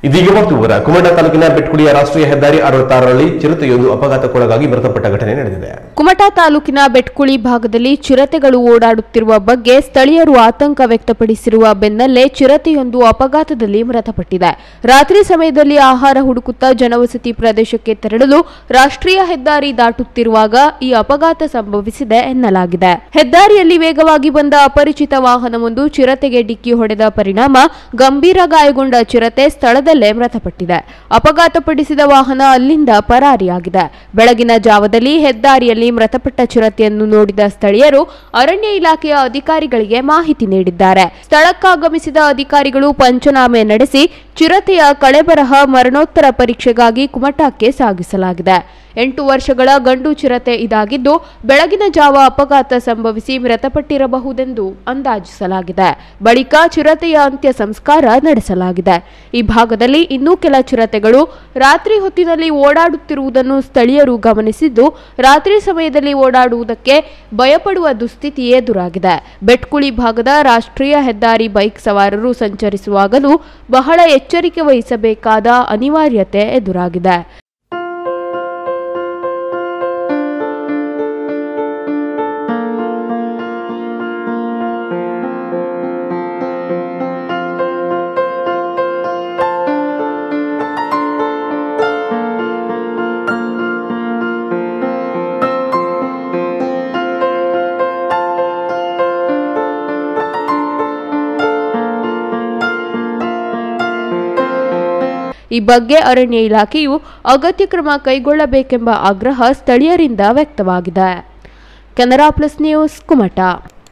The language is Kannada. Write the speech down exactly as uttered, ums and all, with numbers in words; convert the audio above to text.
ಇದೀಗ ಮತ್ತು ವಿವರ. ಕುಮಟಾ ತಾಲೂಕಿನ ಬೆಟ್ಕುಳಿಯ ರಾಷ್ಟ್ರೀಯ ಹೆದ್ದಾರಿ ಅರವತ್ತಾರರಲ್ಲಿ ಚಿರತೆಯೊಂದು ಅಪಘಾತಕ್ಕೊಳಗಾಗಿ ಮೃತಪಟ್ಟ ಘಟನೆ ನಡೆದಿದೆ. ಕುಮಟಾ ತಾಲೂಕಿನ ಬೆಟ್ಕುಳಿ ಭಾಗದಲ್ಲಿ ಚಿರತೆಗಳು ಓಡಾಡುತ್ತಿರುವ ಬಗ್ಗೆ ಸ್ಥಳೀಯರು ಆತಂಕ ವ್ಯಕ್ತಪಡಿಸಿರುವ ಬೆನ್ನಲ್ಲೇ ಚಿರತೆಯೊಂದು ಅಪಘಾತದಲ್ಲಿ ಮೃತಪಟ್ಟಿದೆ. ರಾತ್ರಿ ಸಮಯದಲ್ಲಿ ಆಹಾರ ಹುಡುಕುತ್ತಾ ಜನವಸತಿ ಪ್ರದೇಶಕ್ಕೆ ತೆರಳಲು ರಾಷ್ಟ್ರೀಯ ಹೆದ್ದಾರಿ ದಾಟುತ್ತಿರುವಾಗ ಈ ಅಪಘಾತ ಸಂಭವಿಸಿದೆ ಎನ್ನಲಾಗಿದೆ. ಹೆದ್ದಾರಿಯಲ್ಲಿ ವೇಗವಾಗಿ ಬಂದ ಅಪರಿಚಿತ ವಾಹನವೊಂದು ಚಿರತೆಗೆ ಡಿಕ್ಕಿ ಹೊಡೆದ ಪರಿಣಾಮ ಗಂಭೀರ ಗಾಯಗೊಂಡ ಚಿರತೆ ಸ್ಥಳದ ಮೃತಪಟ್ಟಿದೆ. ಅಪಘಾತಪಡಿಸಿದ ವಾಹನ ಅಲ್ಲಿಂದ ಪರಾರಿಯಾಗಿದೆ. ಬೆಳಗಿನ ಜಾವದಲ್ಲಿ ಹೆದ್ದಾರಿಯಲ್ಲಿ ಮೃತಪಟ್ಟ ಚಿರತೆಯನ್ನು ನೋಡಿದ ಸ್ಥಳೀಯರು ಅರಣ್ಯ ಇಲಾಖೆಯ ಅಧಿಕಾರಿಗಳಿಗೆ ಮಾಹಿತಿ ನೀಡಿದ್ದಾರೆ. ಸ್ಥಳಕ್ಕಾಗಮಿಸಿದ ಅಧಿಕಾರಿಗಳು ಪಂಚನಾಮೆ ನಡೆಸಿ ಚಿರತೆಯ ಕಳೆಬರಹ ಮರಣೋತ್ತರ ಪರೀಕ್ಷೆಗಾಗಿ ಕುಮಟಾಕ್ಕೆ ಸಾಗಿಸಲಾಗಿದೆ. ಎಂಟು ವರ್ಷಗಳ ಗಂಡು ಚಿರತೆ ಇದಾಗಿದ್ದು ಬೆಳಗಿನ ಜಾವ ಅಪಘಾತ ಸಂಭವಿಸಿ ಮೃತಪಟ್ಟಿರಬಹುದೆಂದು ಅಂದಾಜಿಸಲಾಗಿದೆ. ಬಳಿಕ ಚಿರತೆಯ ಅಂತ್ಯ ಸಂಸ್ಕಾರ ನಡೆಸಲಾಗಿದೆ. ಈ ಭಾಗದಲ್ಲಿ ಇನ್ನೂ ಕೆಲ ಚಿರತೆಗಳು ರಾತ್ರಿ ಹೊತ್ತಿನಲ್ಲಿ ಓಡಾಡುತ್ತಿರುವುದನ್ನು ಸ್ಥಳೀಯರು ಗಮನಿಸಿದ್ದು ರಾತ್ರಿ ಸಮಯದಲ್ಲಿ ಓಡಾಡುವುದಕ್ಕೆ ಭಯಪಡುವ ದುಸ್ಥಿತಿ ಎದುರಾಗಿದೆ. ಬೆಟ್ಕುಳಿ ಭಾಗದ ರಾಷ್ಟ್ರೀಯ ಹೆದ್ದಾರಿ ಬೈಕ್ ಸವಾರರು ಸಂಚರಿಸುವಾಗಲೂ ಬಹಳ ಎಚ್ಚರಿಕೆ ವಹಿಸಬೇಕಾದ ಅನಿವಾರ್ಯತೆ ಎದುರಾಗಿದೆ. ಈ ಬಗ್ಗೆ ಅರಣ್ಯ ಇಲಾಖೆಯು ಅಗತ್ಯ ಕ್ರಮ ಕೈಗೊಳ್ಳಬೇಕೆಂಬ ಆಗ್ರಹ ಸ್ಥಳೀಯರಿಂದ ವ್ಯಕ್ತವಾಗಿದೆ. Canara plus news Kumta.